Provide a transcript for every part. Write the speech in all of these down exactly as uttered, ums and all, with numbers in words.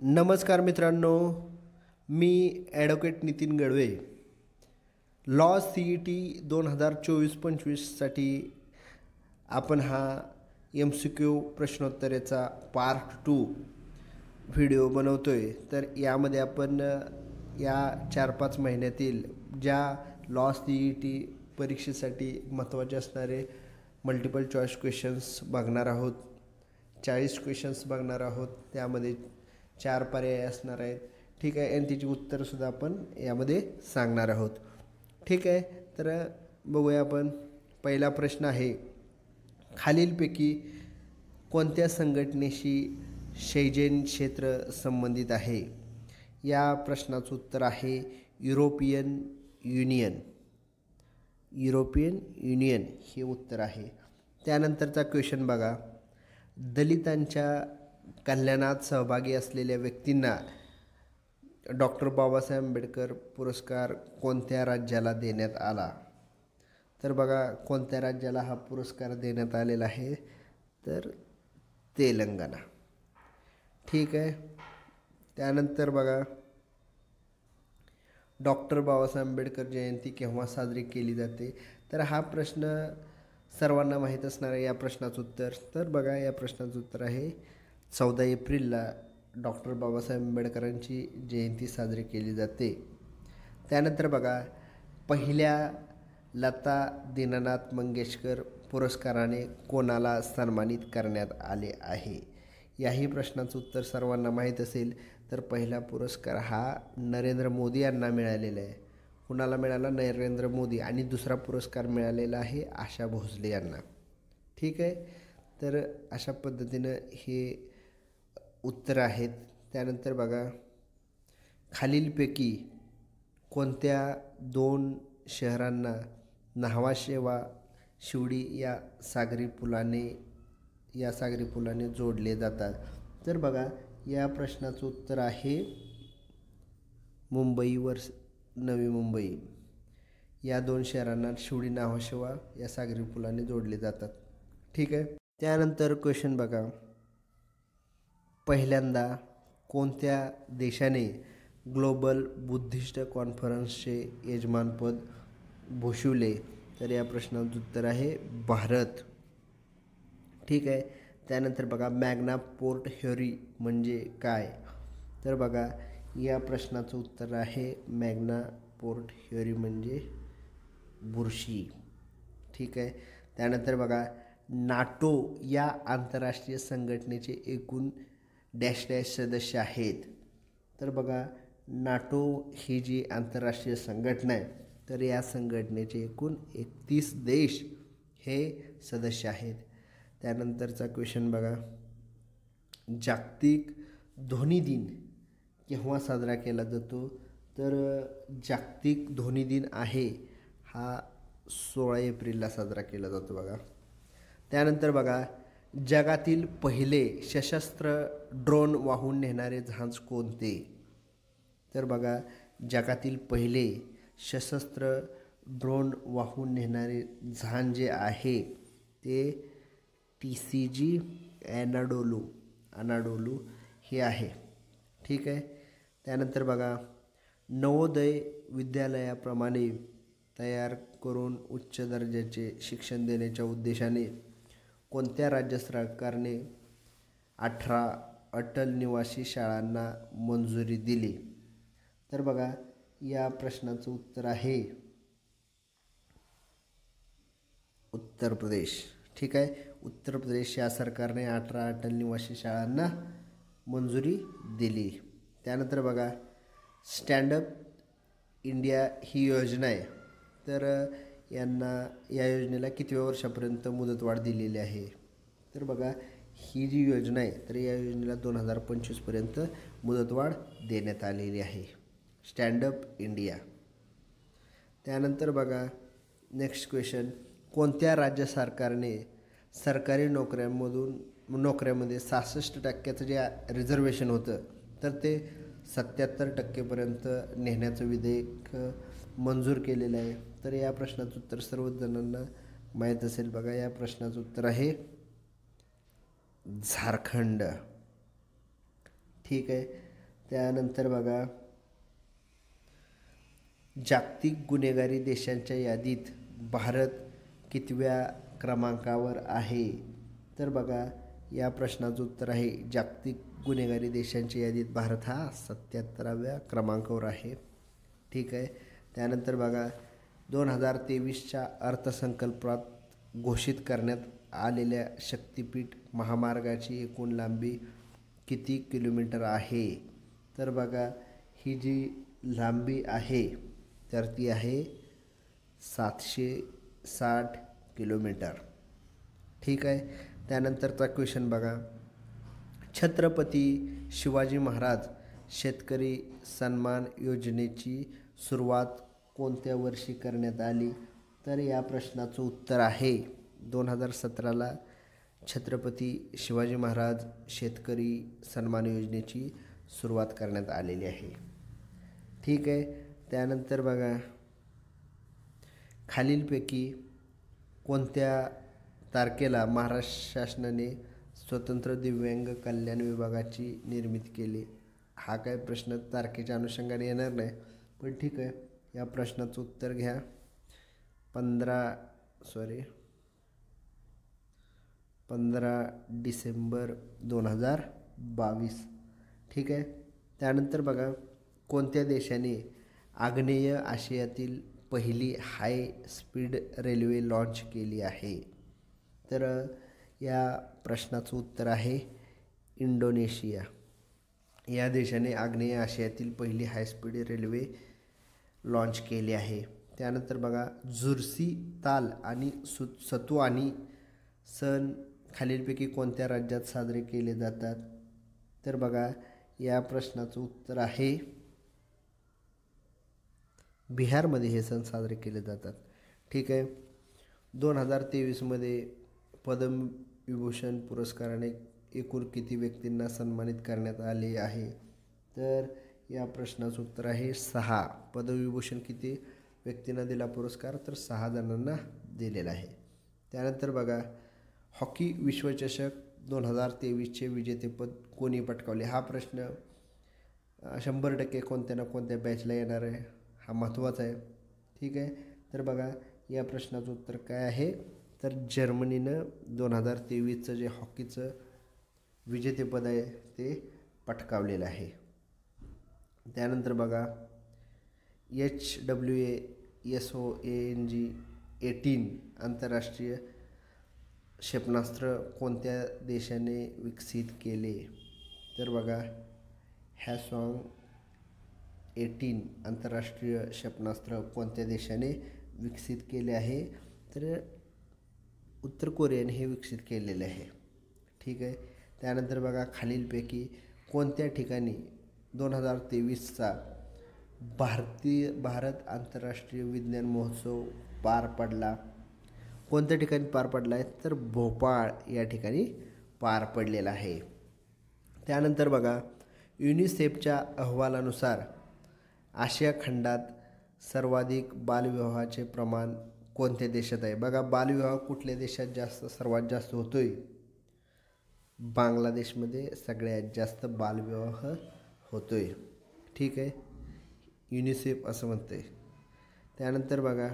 नमस्कार मित्रांनो, मी advocate Nitin Gadve. Law C E T दोन हजार चोवीस पंचवीससाठी आपण हा एम सी क्यू प्रश्नोत्तरेचा पार्ट टू व्हिडिओ बनवतो आहे. तर यामध्ये आपण या चार पाच महिन्यातील ज्या लॉ सी ई टी परीक्षेसाठी महत्त्वाचे असणारे मल्टिपल चॉईस क्वेश्चन्स बघणार आहोत. चाळीस क्वेश्चन्स बघणार आहोत. त्यामध्ये चार पर्याय असणार आहेत. ठीक आहे, आणि तिची उत्तरंसुद्धा आपण यामध्ये सांगणार आहोत. ठीक आहे, तर बघूया आपण. पहिला प्रश्न आहे, खालीलपैकी कोणत्या संघटनेशी शैक्षणिक क्षेत्र संबंधित आहे? या प्रश्नाचं उत्तर आहे युरोपियन युनियन. युरोपियन युनियन हे उत्तर आहे. त्यानंतरचा क्वेश्चन बघा, दलितांच्या कल्याणात सहभागी असलेल्या व्यक्तींना डॉक्टर बाबासाहेब आंबेडकर पुरस्कार कोणत्या राज्याला देण्यात आला? तर बघा, कोणत्या राज्याला हा पुरस्कार देण्यात आलेला आहे? तर तेलंगणा. ठीक आहे. त्यानंतर बघा, डॉक्टर बाबासाहेब आंबेडकर जयंती केव्हा साजरी केली जाते? तर हा प्रश्न सर्वांना माहीत असणार आहे. या प्रश्नाचं उत्तर, तर बघा, या प्रश्नाचं उत्तर आहे चौदा एप्रिलला डॉक्टर बाबासाहेब आंबेडकरांची जयंती साजरी केली जाते. त्यानंतर बघा, पहिल्या लता दीनानाथ मंगेशकर पुरस्काराने कोणाला सन्मानित करण्यात आले आहे? याही प्रश्नाचं उत्तर सर्वांना माहीत असेल. तर पहिला पुरस्कार हा नरेंद्र मोदी यांना मिळालेला आहे. कुणाला मिळाला? नरेंद्र मोदी. आणि दुसरा पुरस्कार मिळालेला आहे आशा भोसले यांना. ठीक आहे, तर अशा पद्धतीनं हे उत्तर आहेत. त्यानंतर बघा, खालीलपैकी कोणत्या दोन शहरांना न्हावाशेवा शिवडी या सागरी पुलाने या सागरी पुलाने जोडले जातात? तर बघा, या प्रश्नाचं उत्तर आहे मुंबई वर नवी मुंबई. या दोन शहरांना शिवडी न्हावाशेवा या सागरी पुलाने जोडले जातात. ठीक आहे. त्यानंतर क्वेश्चन बघा, पहिल्यांदा कोणत्या देशाने ग्लोबल बुद्धिस्ट कॉन्फरन्सचे यजमानपद भूषवले? तर या प्रश्नाचं उत्तर आहे भारत. ठीक आहे. त्यानंतर बघा, मॅग्ना पोर्ट ह्युरी म्हणजे काय? तर बघा, या प्रश्नाचं उत्तर आहे मॅग्ना पोर्ट ह्युरी म्हणजे बुरशी. ठीक आहे. त्यानंतर बघा, नाटो या आंतरराष्ट्रीय संघटनेचे एकूण डॅश डॅश सदस्य आहेत? तर बघा, नाटो ही जी आंतरराष्ट्रीय संघटना आहे, तर या संघटनेचे एकूण एकतीस देश हे सदस्य आहेत. त्यानंतरचा क्वेश्चन बघा, जागतिक ध्वनी दिन केव्हा साजरा केला जातो? तर जागतिक ध्वनी दिन आहे हा सोळा एप्रिलला साजरा केला जातो बघा. त्यानंतर बघा, जगातील पहिले सशस्त्र ड्रोन वाहून नेणारे जहाज कोणते? तर बघा, जगातील पहिले सशस्त्र ड्रोन वाहून नेणारे जहाज जे आहे ते टी सी जी ॲनाडोलू अनाडोलू हे आहे. ठीक आहे. त्यानंतर बघा, नवोदय विद्यालयाप्रमाणे तयार करून उच्च दर्जाचे शिक्षण देण्याच्या उद्देशाने कोणत्या राज्य सरकारने अठरा अटल निवासी शाळांना मंजुरी दिली? तर बघा, या प्रश्नाचं उत्तर आहे उत्तर प्रदेश. ठीक आहे. उत्तर प्रदेश या सरकारने अठरा अटल निवासी शाळांना मंजुरी दिली. त्यानंतर बघा, स्टँडअप इंडिया ही योजना आहे, तर यांना या योजनेला कितव्या वर्षापर्यंत मुदतवाढ दिलेली आहे? तर बघा, ही जी योजना आहे, तर या योजनेला दोन हजार पंचवीसपर्यंत मुदतवाढ देण्यात आलेली आहे, स्टँडअप इंडिया. त्यानंतर बघा, नेक्स्ट क्वेश्चन, कोणत्या राज्य सरकारने सरकारी नोकऱ्यांमधून नोकऱ्यामध्ये सहासष्ट टक्क्याचं जे रिझर्वेशन होतं तर ते सत्याहत्तर टक्केपर्यंत नेण्याचं विधेयक मंजूर केलेलं आहे? तर या प्रश्नाचं उत्तर सर्वच जणांना माहीत असेल बघा. या प्रश्नाचं उत्तर आहे झारखंड. ठीक आहे. त्यानंतर बघा जागतिक गुन्हेगारी देशांच्या यादीत भारत कितव्या क्रमांकावर आहे? तर बघा या प्रश्नाचं उत्तर आहे जागतिक गुन्हेगारी देशांच्या यादीत भारत हा सत्याहत्तराव्या क्रमांकावर आहे. ठीक आहे. त्यानंतर बघा दोन हजार तेवीसच्या अर्थसंकल्पात घोषित करण्यात आलेल्या शक्तिपीठ महामार्गाची एकूण लांबी किती किलोमीटर आहे? तर बघा ही जी लांबी आहे तर ती आहे सातशे साठ किलोमीटर. ठीक आहे. त्यानंतरचा क्वेश्चन बघा छत्रपती शिवाजी महाराज शेतकरी सन्मान योजनेची सुरुवात कोणत्या वर्षी करण्यात आली? तर या प्रश्नाचं उत्तर आहे दोन हजार सतराला छत्रपती शिवाजी महाराज शेतकरी सन्मान योजनेची सुरुवात करण्यात आलेली आहे. ठीक आहे. त्यानंतर बघा खालीलपैकी कोणत्या तारखेला महाराष्ट्र शासनाने स्वतंत्र दिव्यांग कल्याण विभागाची निर्मिती केली? हा काय प्रश्न तारखेच्या अनुषंगाने येणार नाही, पण ठीक आहे. या प्रश्नाचं उत्तर घ्या पंधरा सॉरी पंधरा डिसेंबर दोन हजार बावीस. ठीक आहे. त्यानंतर बघा कोणत्या देशाने आग्नेय आशियातील पहिली हाय स्पीड रेल्वे लॉन्च केली आहे? तर या प्रश्नाचं उत्तर आहे इंडोनेशिया. या देशाने आग्नेय आशियातील पहिली हाय स्पीड रेल्वे लॉन्च केली आहे. त्यानंतर बघा जुर्सी ताल आणि सु सतुआनी सण खालीलपैकी कोणत्या राज्यात साजरे केले जातात? तर बघा या प्रश्नाचं उत्तर आहे बिहारमध्ये हे सण साजरे केले जातात. ठीक आहे. दोन हजार तेवीसमध्ये पद्मविभूषण पुरस्काराने एकूण किती व्यक्तींना सन्मानित करण्यात आले आहे? तर या प्रश्नाचं उत्तर आहे सहा. पद्मविभूषण किती व्यक्तींना दिला पुरस्कार? तर सहा जणांना दिलेला आहे. त्यानंतर बघा हॉकी विश्वचषक दोन हजार तेवीसचे विजेतेपद कोणी पटकावले? हा प्रश्न शंभर टक्के कोणत्या ना कोणत्या बॅचला येणार आहे, हा महत्त्वाचा आहे. ठीक आहे. तर बघा या प्रश्नाचं उत्तर काय आहे? तर जर्मनीनं दोन हजार तेवीसचं जे हॉकीचं विजेतेपद आहे ते पटकावलेलं आहे. त्यानंतर बघा H W A S O A N G eighteen आंतरराष्ट्रीय क्षेपणास्त्र कोणत्या देशाने विकसित केले? तर बघा हॅसॉंग एटीन आंतरराष्ट्रीय क्षेपणास्त्र कोणत्या देशाने विकसित केले आहे? तर उत्तर कोरियाने हे विकसित केलेले आहे. ठीक आहे. त्यानंतर बघा खालीलपैकी कोणत्या ठिकाणी दोन हजार तेवीसचा भारतीय भारत आंतरराष्ट्रीय विज्ञान महोत्सव पार पडला? कोणत्या ठिकाणी पार पडला आहे? तर भोपाळ या ठिकाणी पार पडलेला आहे. त्यानंतर बघा युनिसेफच्या अहवालानुसार आशिया खंडात सर्वाधिक बालविवाहाचे प्रमाण कोणत्या देशात आहे? बघा बालविवाह कुठल्या देशात जास्त सर्वात जास्त होतोय? बांगलादेशमध्ये सगळ्यात जास्त बालविवाह होतोय. ठीक आहे. युनिसेफ असं म्हणते. त्यानंतर बघा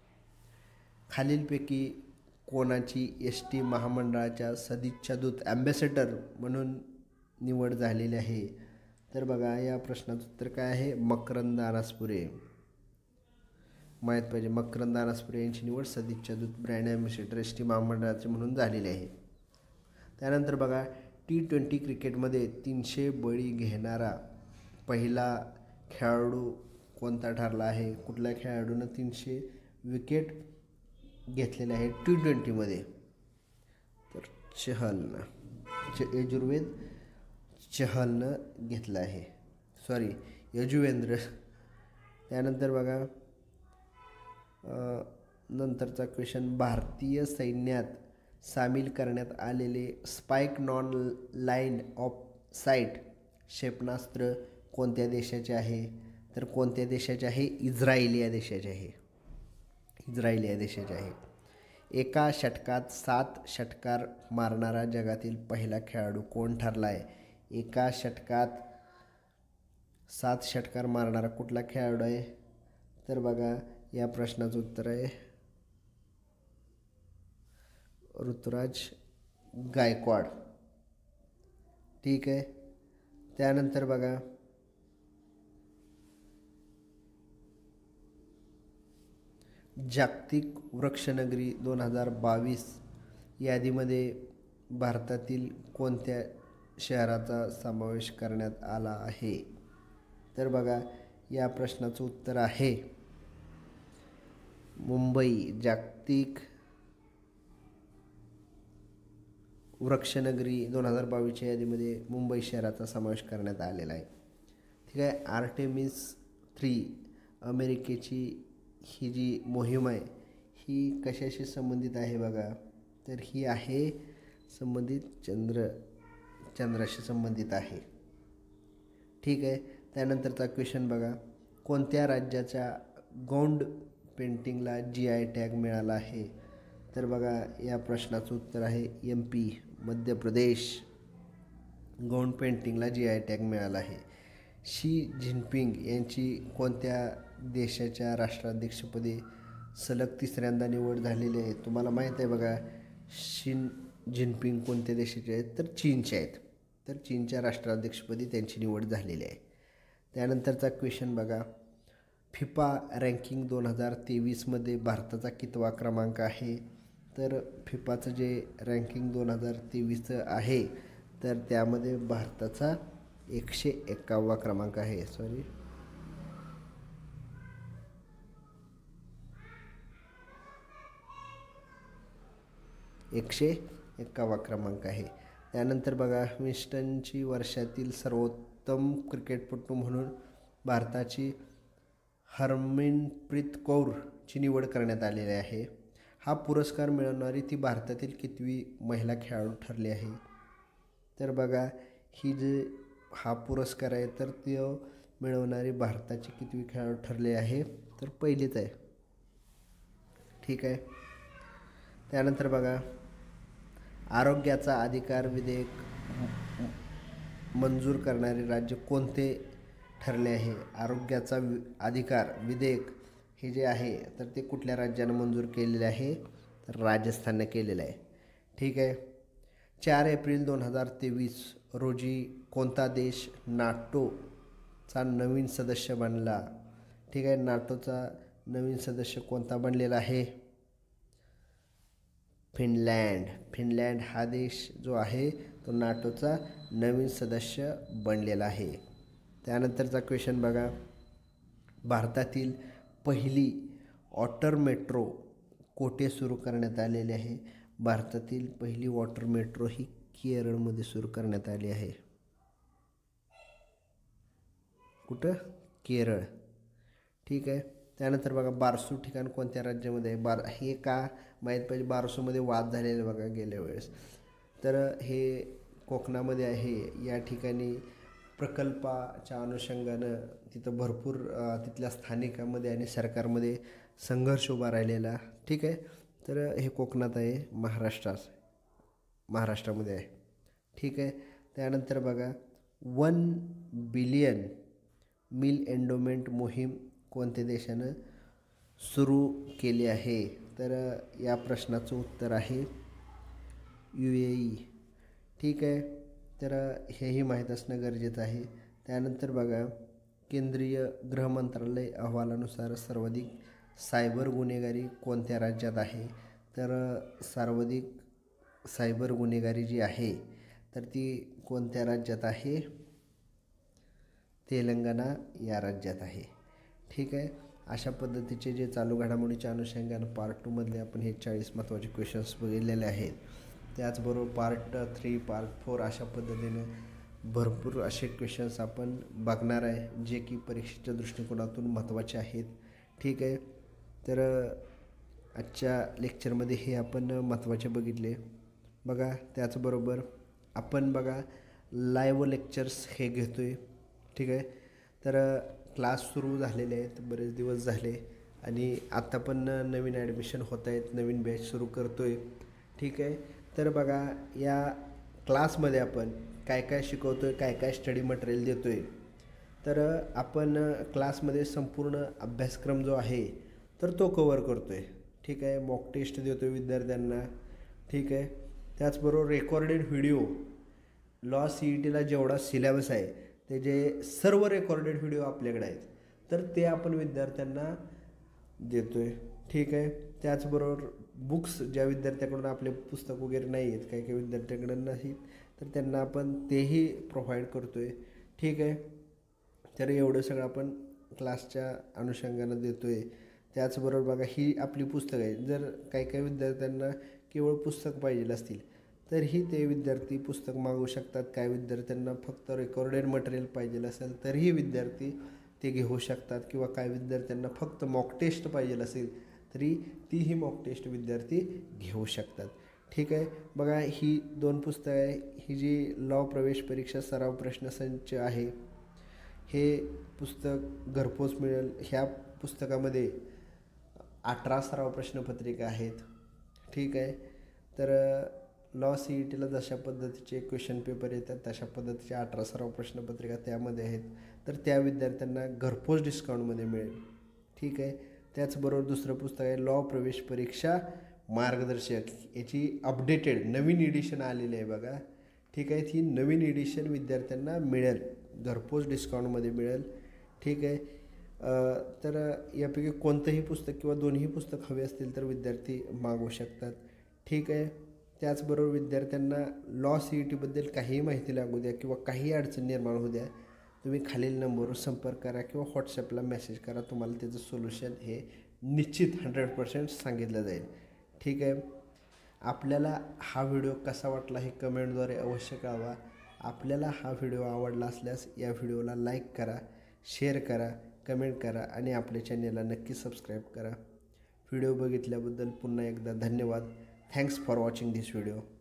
खालीलपैकी कोणाची एस टी महामंडळाच्या सदिच्छा दूत ॲम्बॅसेडर म्हणून निवड झालेली आहे? तर बघा या प्रश्नाचं उत्तर काय आहे? मकरंद अनासपुरे. माहीत पाहिजे मकरंद अनासपुरे यांची निवड सदिच्छा दूत ब्रँड ॲम्बॅसेडर एस टी महामंडळाचे म्हणून झालेली आहे. त्यानंतर बघा टी ट्वेंटी क्रिकेटमध्ये तीनशे बळी घेणारा पहिला खेळाडू कोणता ठरला आहे? कुठल्या खेळाडूनं तीनशे विकेट घेतलेले आहे टी ट्वेंटीमध्ये? तर चहलनं च यजुर्वेद चहलनं घेतलं आहे. सॉरी यजुवेंद्र. त्यानंतर बघा नंतरचा क्वेश्चन भारतीय सैन्यात सामील करण्यात आलेले spike non line of sight क्षेपणास्त्र कोणत्या देशाचे आहे? तर कोणत्या देशाचे आहे? इस्रायल या देशाचे आहे. इस्रायल या देशाचे आहे. एका षटकात सात षटकार मारणारा जगातील पहिला खेळाडू कोण ठरला आहे? एका षटकात सात षटकार मारणारा कुठला खेळाडू आहे? तर बघा या प्रश्नाचं उत्तर आहे ऋतुराज गायकवाड. ठीक आहे. त्यानंतर बघा जागतिक वृक्षनगरी दोन हजार बावीस यादीमध्ये भारतातील कोणत्या शहराचा समावेश करण्यात आला आहे? तर बघा या प्रश्नाचं उत्तर आहे मुंबई. जागतिक वृक्षनगरी दोन हजार बावीसच्या यादीमध्ये मुंबई शहराचा समावेश करण्यात आलेला आहे. ठीक आहे. आर्टेमिस थ्री अमेरिकेची ही जी मोहीम आहे ही कशाशी संबंधित आहे बघा? तर ही आहे संबंधित चंद्र चंद्राशी संबंधित आहे. ठीक आहे. त्यानंतरचा क्वेश्चन बघा, कोणत्या राज्याच्या गौंड पेंटिंगला जी आय टॅग मिळाला आहे? तर बघा या प्रश्नाचं उत्तर आहे एम पी मध्य प्रदेश. गौंड पेंटिंगला जी आय टॅग मिळाला आहे. शी जिनपिंग यांची कोणत्या देशाच्या राष्ट्राध्यक्षपदी सलग तिसऱ्यांदा निवड झालेली आहे? तुम्हाला माहीत आहे बघा शी जिनपिंग कोणत्या देशाचे आहेत? तर चीनचे आहेत. तर चीनच्या राष्ट्राध्यक्षपदी त्यांची निवड झालेली आहे. त्यानंतरचा क्वेश्चन बघा, फिफा रँकिंग दोन हजार तेवीसमध्ये भारताचा कितवा क्रमांक आहे? तर फिफाचं जे रँकिंग दोन हजार तेवीसचं आहे तर त्यामध्ये भारताचा एकशे एक्कावन्नवा क्रमांक आहे. सॉरी एकशे एक्कावन्नवा क्रमांक आहे. त्यानंतर बघा विस्टनची वर्षातील सर्वोत्तम क्रिकेटपटू म्हणून भारताची हरमनप्रीत कौरची निवड करण्यात आलेली आहे. हा पुरस्कार मिळवणारी ती भारतातील कितवी महिला खेळाडू ठरली आहे? तर बघा ही जे हा पुरस्कार आहे तर ती मिळवणारी भारताची कितवी खेळाडू ठरले आहे? तर पहिलीच आहे. ठीक आहे. त्यानंतर बघा आरोग्याचा अधिकार विधेयक मंजूर करणारे राज्य कोणते ठरले आहे? आरोग्याचा वि अधिकार विधेयक हे जे आहे तर ते कुठल्या राज्यानं मंजूर केलेले आहे? तर राजस्थानने केलेलं आहे. ठीक आहे. चार एप्रिल दोन हजार तेवीस रोजी कोणता देश नाटोचा नवीन सदस्य बनला? ठीक आहे. नाटोचा नवीन सदस्य कोणता बनलेला आहे? फिनलँड. फिनलँड हा देश जो आहे तो नाटोचा नवीन सदस्य बनलेला आहे. त्यानंतरचा क्वेश्चन बघा, भारतातील पहिली वॉटर मेट्रो कोठे सुरू करण्यात आलेली आहे? भारतातील पहिली वॉटर मेट्रो ही केरळमध्ये सुरू करण्यात आली आहे. कुठं? केरळ. ठीक आहे. त्यानंतर बघा बारसू ठिकाण कोणत्या राज्यामध्ये आहे? बार हे का माहीत पाहिजे? बारसूमध्ये वाद झालेले बघा गेल्या वेळेस. तर हे कोकणामध्ये आहे. या ठिकाणी प्रकल्पाच्या अनुषंगानं तिथं भरपूर तिथल्या स्थानिकामध्ये आणि सरकारमध्ये संघर्ष उभा राहिलेला. ठीक आहे. तर हे कोकणात आहे, महाराष्ट्रात महाराष्ट्रामध्ये आहे. ठीक आहे. त्यानंतर बघा वन बिलियन मिल एंडोमेंट मोहीम कोणत्या देशानं सुरू केली आहे? तर या प्रश्नाचं उत्तर आहे यू ए ई. ठीक आहे. तर हेही माहीत असणं गरजेचं आहे. त्यानंतर बघा केंद्रीय गृहमंत्रालय अहवालानुसार सर्वाधिक सायबर गुन्हेगारी कोणत्या राज्यात आहे? तर सर्वाधिक सायबर गुन्हेगारी जी आहे तर ती कोणत्या राज्यात आहे? तेलंगणा या राज्यात आहे. ठीक आहे. अशा पद्धतीचे जे चालू घडामोडीच्या अनुषंगानं पार्ट टूमधले आपण हे चाळीस महत्त्वाचे क्वेश्चन्स बघितलेले आहेत. त्याचबरोबर पार्ट थ्री पार्ट फोर अशा पद्धतीने भरपूर असे क्वेश्चन्स आपण बघणार आहे जे की परीक्षेच्या दृष्टिकोनातून महत्त्वाचे आहेत. ठीक आहे. तर आजच्या लेक्चरमध्ये हे आपण महत्त्वाचे बघितले बघा. त्याचबरोबर आपण बघा लाईव्ह लेक्चर्स हे घेतो आहे. ठीक आहे. तर क्लास सुरू झालेले आहेत, बरेच दिवस झाले आणि आत्ता पण नवीन ॲडमिशन होत आहेत, नवीन बॅच सुरू करतो आहे. ठीक आहे. तर बघा या क्लासमध्ये आपण काय काय शिकवतो आहे, काय काय स्टडी मटेरियल देतो आहे तर आपण क्लासमध्ये संपूर्ण अभ्यासक्रम जो आहे तर तो कवर करतो आहे. ठीक आहे, मॉक टेस्ट देतो आहे विद्यार्थ्यांना. ठीक आहे, त्याचबरोबर recorded video law C E टीला जेवढा सिलेबस आहे ते जे सर्व रेकॉर्डेड व्हिडिओ आपल्याकडे आहेत तर ते आपण विद्यार्थ्यांना देतो आहे. ठीक आहे, त्याचबरोबर बुक्स ज्या विद्यार्थ्याकडून आपले पुस्तक वगैरे नाही आहेत, काही काही विद्यार्थ्याकडून नाहीत, तर त्यांना आपण तेही प्रोव्हाइड करतो आहे. ठीक आहे, तर एवढं सगळं आपण क्लासच्या अनुषंगानं देतो आहे. त्याचबरोबर बघा ही आपली पुस्तकं आहे. जर काही काही विद्यार्थ्यांना केवळ पुस्तक पाहिजे असतील तर ही ते विद्यार्थी पुस्तक मागवू शकतात. काही विद्यार्थ्यांना फक्त रेकॉर्डेड मटेरियल पाहिजे असेल तरीही विद्यार्थी ते घेऊ शकतात, किंवा काही विद्यार्थ्यांना फक्त मॉक टेस्ट पाहिजे असेल तरी तीही मॉक टेस्ट विद्यार्थी घेऊ शकतात. ठीक आहे, बघा ही दोन पुस्तकं आहे. ही जी लॉ प्रवेश परीक्षा सराव प्रश्नसंच आहे हे पुस्तक घरपोच मिळेल. ह्या पुस्तकामध्ये अठरा सराव प्रश्नपत्रिका आहेत. ठीक आहे, तर लॉ सी ई टीला जशा पद्धतीचे क्वेश्चन पेपर येतात तशा पद्धतीचे अठरा सराव प्रश्नपत्रिका त्यामध्ये आहेत, तर त्या विद्यार्थ्यांना घरपोच डिस्काउंटमध्ये मिळेल. ठीक आहे, त्याचबरोबर दुसरं पुस्तक आहे लॉ प्रवेश परीक्षा मार्गदर्शक. याची अपडेटेड नवीन एडिशन आलेली आहे बघा. ठीक आहे, ती नवीन एडिशन विद्यार्थ्यांना मिळेल, घरपोच डिस्काउंटमध्ये मिळेल. ठीक आहे, तर यापैकी कोणतंही पुस्तक किंवा दोन्ही पुस्तक हवे असतील तर विद्यार्थी मागवू शकतात. ठीक आहे, त्याचबरोबर विद्यार्थ्यांना लॉ सी ई टीबद्दल काहीही माहिती लागू द्या किंवा काही अडचण निर्माण होऊ द्या, तुम्ही खालील नंबरवर संपर्क करा किंवा व्हॉट्सॲपला मेसेज करा. तुम्हाला त्याचं सोल्युशन हे निश्चित हंड्रेड पर्सेंट सांगितलं जाईल. ठीक आहे, आपल्याला हा व्हिडिओ कसा वाटला हे कमेंटद्वारे अवश्य कळवा. आपल्याला हा व्हिडिओ आवडला असल्यास या व्हिडिओला लाईक करा, शेअर करा, कमेंट करा आणि आपल्या चॅनेलला नक्की सबस्क्राईब करा. व्हिडिओ बघितल्याबद्दल पुन्हा एकदा धन्यवाद. Thanks for watching this video.